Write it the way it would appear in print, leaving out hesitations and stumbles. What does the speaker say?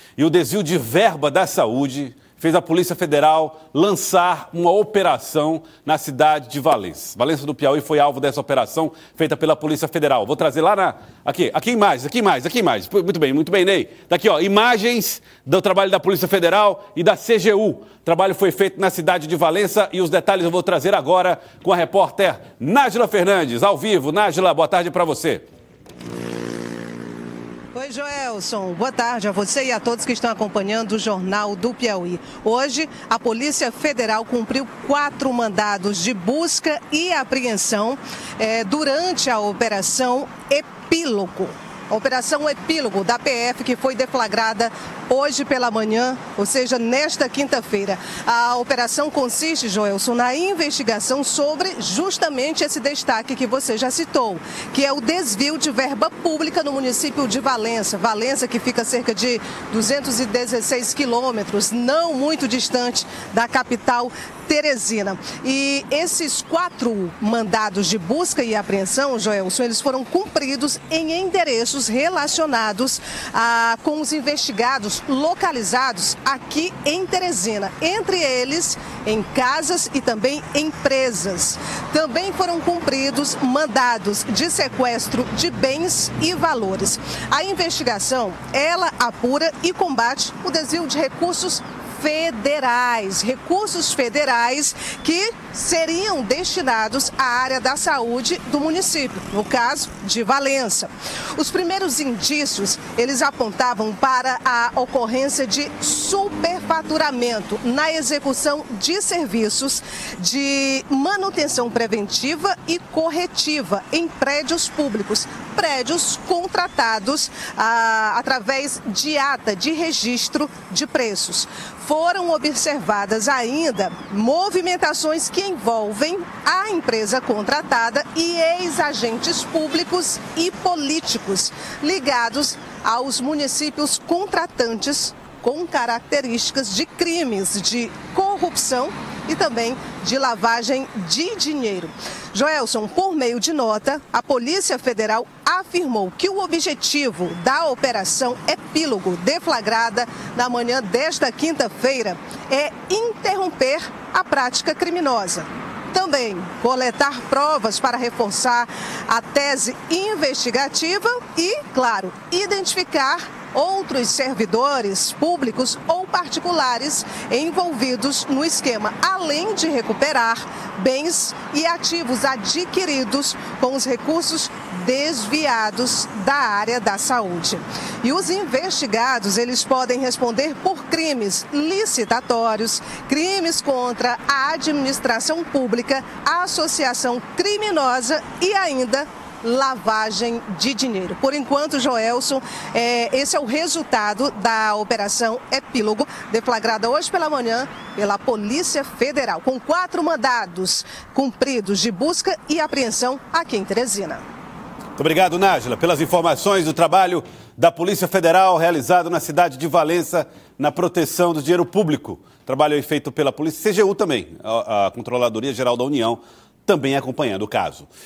E o desvio de verba da saúde fez a Polícia Federal lançar uma operação na cidade de Valença. Valença do Piauí foi alvo dessa operação feita pela Polícia Federal. Vou trazer lá na... Aqui imagens. Muito bem, Ney. Daqui, ó, imagens do trabalho da Polícia Federal e da CGU. O trabalho foi feito na cidade de Valença e os detalhes eu vou trazer agora com a repórter Nájila Fernandes, ao vivo. Nájila, boa tarde para você. Oi, Joelson. Boa tarde a você e a todos que estão acompanhando o Jornal do Piauí. Hoje, a Polícia Federal cumpriu 4 mandados de busca e apreensão durante a Operação Epílogo. A Operação Epílogo da PF, que foi deflagrada hoje pela manhã, ou seja, nesta quinta-feira. A operação consiste, Joelson, na investigação sobre justamente esse destaque que você já citou, que é o desvio de verba pública no município de Valença. Valença, que fica a cerca de 216 quilômetros, não muito distante da capital Teresina. E esses 4 mandados de busca e apreensão, Joelson, eles foram cumpridos em endereços relacionados com os investigados localizados aqui em Teresina, entre eles em casas e também empresas. Também foram cumpridos mandados de sequestro de bens e valores. A investigação, ela apura e combate o desvio de recursos federais que seriam destinados à área da saúde do município, no caso de Valença. Os primeiros indícios, eles apontavam para a ocorrência de superfaturamento na execução de serviços de manutenção preventiva e corretiva em prédios públicos, prédios contratados através de ata de registro de preços. Foram observadas ainda movimentações que envolvem a empresa contratada e ex-agentes públicos e políticos ligados aos municípios contratantes com características de crimes de corrupção e também de lavagem de dinheiro. Joelson, por meio de nota, a Polícia Federal afirmou que o objetivo da Operação Epílogo, deflagrada na manhã desta quinta-feira, é interromper a prática criminosa. Também coletar provas para reforçar a tese investigativa e, claro, identificar outros servidores públicos ou particulares envolvidos no esquema, além de recuperar bens e ativos adquiridos com os recursos desviados da área da saúde. E os investigados, eles podem responder por crimes licitatórios, crimes contra a administração pública, associação criminosa e ainda lavagem de dinheiro. Por enquanto, Joelson, esse é o resultado da Operação Epílogo, deflagrada hoje pela manhã pela Polícia Federal, com 4 mandados cumpridos de busca e apreensão aqui em Teresina. Muito obrigado, Nájila, pelas informações do trabalho da Polícia Federal realizado na cidade de Valença na proteção do dinheiro público. Trabalho feito pela Polícia CGU também, a Controladoria Geral da União, também acompanhando o caso.